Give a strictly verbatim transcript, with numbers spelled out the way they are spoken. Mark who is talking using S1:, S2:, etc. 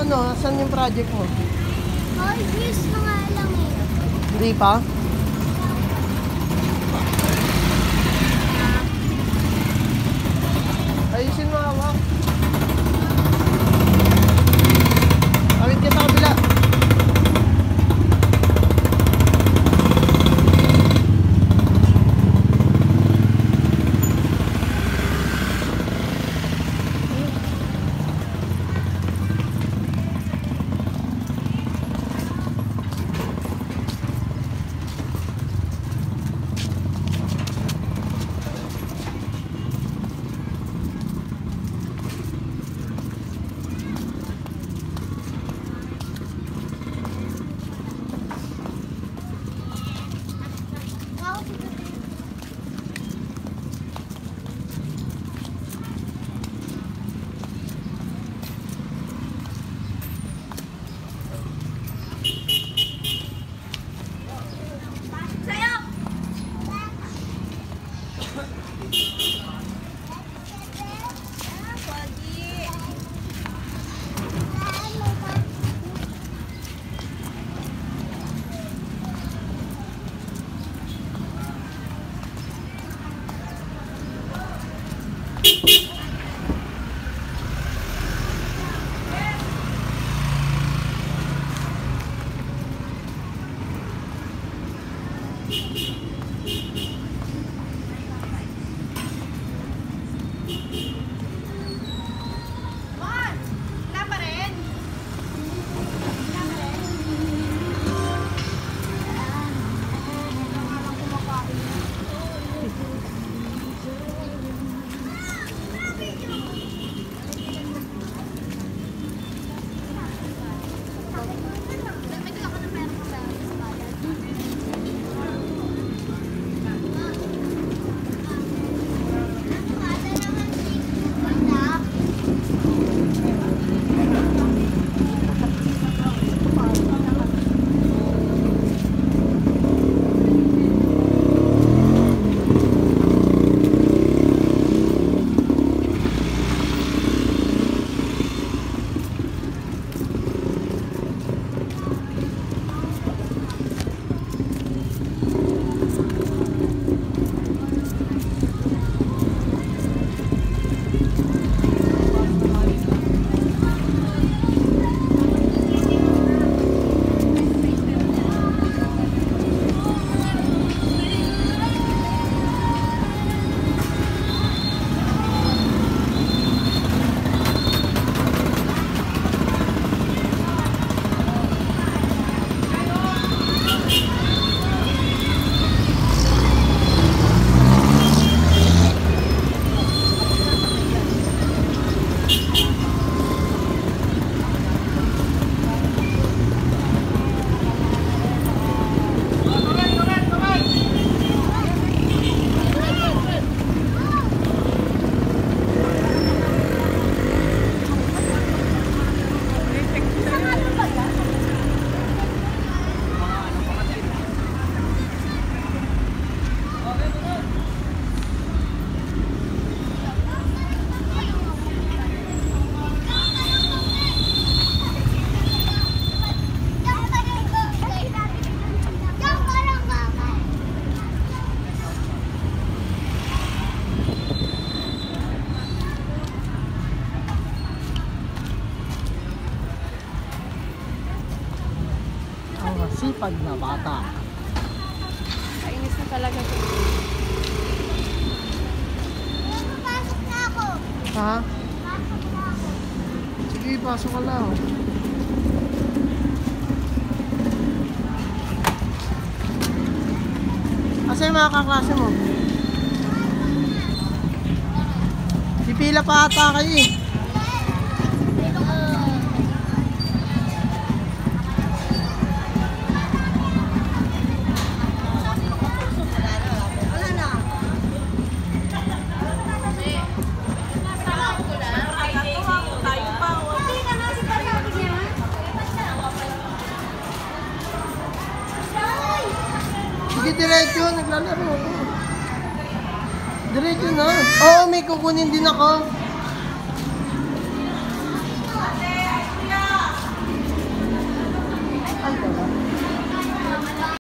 S1: ano, saan yung project mo?
S2: All views na nga lang eh.
S1: Hindi pa? Ayusin mo hawak. Kawit ka sa kabila. Sipag na bata.
S3: Kainis na talaga ito.
S2: Pasok na ako.
S1: Ha?
S2: Pasok na ako.
S1: Sige, pasok ka lang. Asa yung mga kaklase mo? Pipila pa ata kayo eh. Sige, diretso. Naglalaro ako. Diretso na. Oo, may kukunin din ako.